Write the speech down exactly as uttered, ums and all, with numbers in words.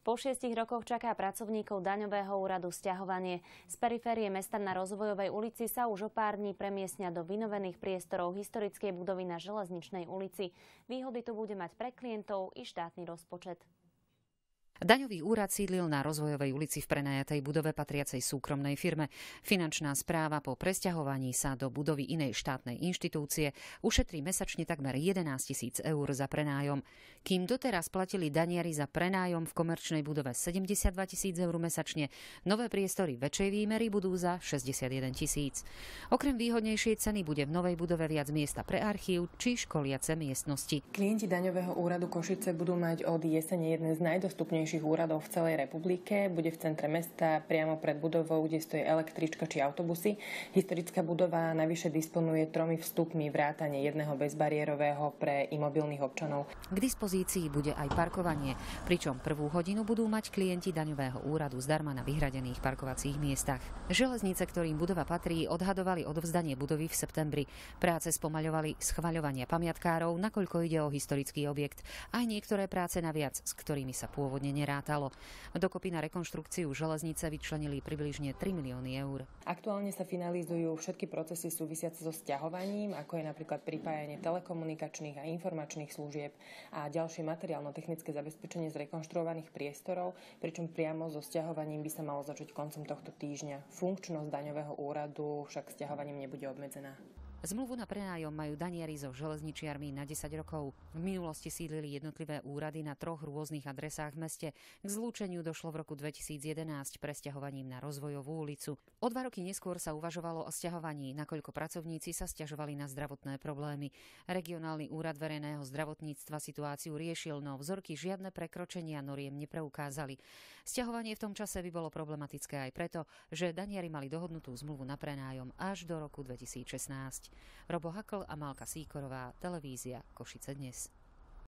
Po šiestich rokoch čaká pracovníkov daňového úradu sťahovanie. Z periférie mesta na Rozvojovej ulici sa už o pár dní premiestnia do vynovených priestorov historickej budovy na Železničnej ulici. Výhody tu bude mať pre klientov i štátny rozpočet. Daňový úrad sídlil na Rozvojovej ulici v prenajatej budove patriacej súkromnej firme. Finančná správa po presťahovaní sa do budovy inej štátnej inštitúcie ušetrí mesačne takmer jedenásť tisíc eur za prenájom. Kým doteraz platili daniari za prenájom v komerčnej budove sedemdesiatdva tisíc eur mesačne, nové priestory väčšej výmery budú za šesťdesiatjeden tisíc. Okrem výhodnejšej ceny bude v novej budove viac miesta pre archív či školiace miestnosti. Klienti daňového úradu Košice budú mať od jesene jedné z najdostupnejších úradov v celej republike. Bude v centre mesta, priamo pred budovou, kde stojí električka či autobusy. Historická budova navyše disponuje tromi vstupmi vrátane jedného bezbariérového pre imobilných občanov. K dispozícii bude aj parkovanie, pričom prvú hodinu budú mať klienti daňového úradu zdarma na vyhradených parkovacích miestach. Železnice, ktorým budova patrí, odhadovali odovzdanie budovy v septembri. Práce spomaľovali schvaľovanie pamiatkárov, nakoľko ide o historický objekt. Aj niektoré práce naviac, s ktorými sa pôvodne nerátalo. Dokopy na rekonštrukciu železnice vyčlenili približne tri milióny eur. Aktuálne sa finalizujú všetky procesy súvisiace so sťahovaním, ako je napríklad pripájanie telekomunikačných a informačných služieb a ďalšie materiálno-technické zabezpečenie z rekonštruovaných priestorov, pričom priamo so sťahovaním by sa malo začať koncom tohto týždňa. Funkčnosť daňového úradu však sťahovaním nebude obmedzená. Zmluvu na prenájom majú daniari so železničiarmi na desať rokov. V minulosti sídlili jednotlivé úrady na troch rôznych adresách v meste. K zlúčeniu došlo v roku dvetisícjedenásť presťahovaním na Rozvojovú ulicu. O dva roky neskôr sa uvažovalo o sťahovaní, nakoľko pracovníci sa sťažovali na zdravotné problémy. Regionálny úrad verejného zdravotníctva situáciu riešil, no vzorky žiadne prekročenia noriem nepreukázali. Sťahovanie v tom čase by bolo problematické aj preto, že daniari mali dohodnutú zmluvu na prenájom až do roku dvetisícšestnásť. Robo Hakl a Malka Síkorová, televízia Košice dnes.